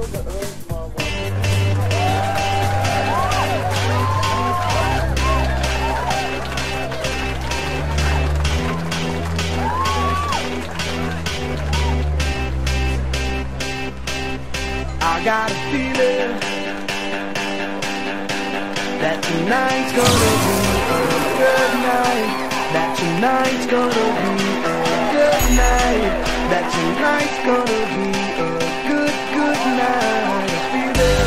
I got a feeling that tonight's gonna be a good night. That tonight's gonna be a good night. That tonight's gonna be a good night. I feel it.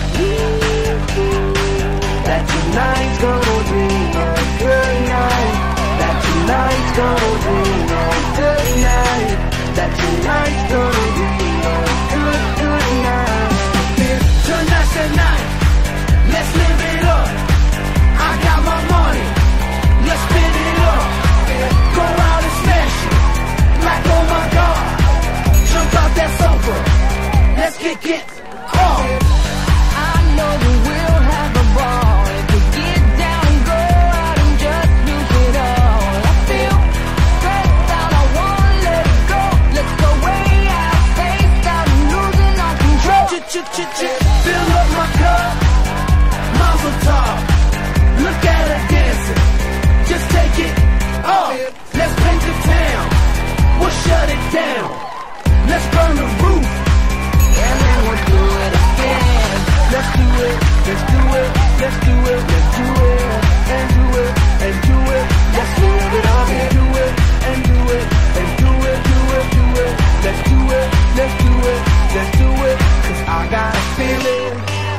That tonight's gonna be a good night. That tonight's gonna be a good night. That tonight's gonna be a good night. Tonight's the night. Let's live it up. I got my money. Let's spin it up. Go out and smash it. Like oh my God. Jump out that sofa. Let's get off. I know we will have a ball if we get down and go out and just lose it all. I feel stressed out, I wanna let it go. Let's go way out, spaced out and losing our control. Fill up my cup, Mazel tov. Look at her dancing, just take it off. Let's paint the town, we'll shut it down. Let's burn the roof, And then we'll do it again. let's do it, let's do it, let's do it, let's do it, and do it, and do it. Let's live it up and do it, and do it, and do it, do it, do it. Let's do it, let's do it, let's do it. Cause I got a feeling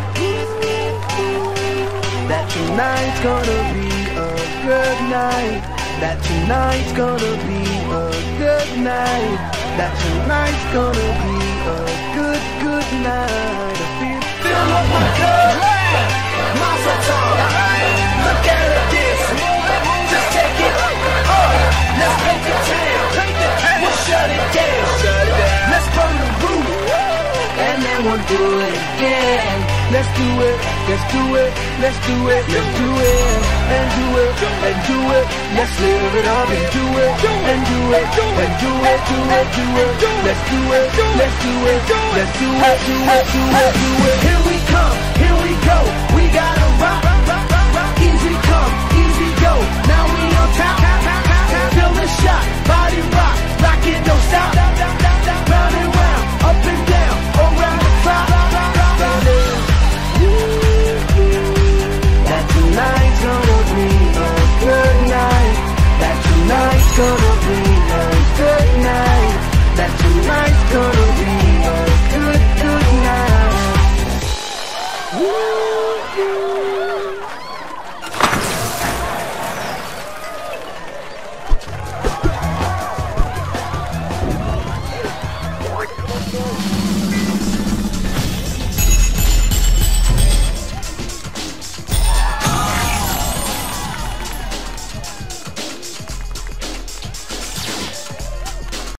that tonight's gonna be a good night. That tonight's gonna be a good night. That tonight's gonna be a good night. I fill up my cup, Mazel tov. Look at her dancing, just take it off. Let's paint the town, we'll shut it down. Let's burn the roof, And then we'll do it again. let's do it, let's do it, let's do it, let's do it, and do it, and do it. Let's live it up and do it, and do it, and do it, do it, do it. Let's do it, let's do it, let's do it, do it, do it, do it. Here we come, here we go. We gotta rock, easy come, easy go. Now we on top, feel the shot, body rock, rock it, don't stop. Round and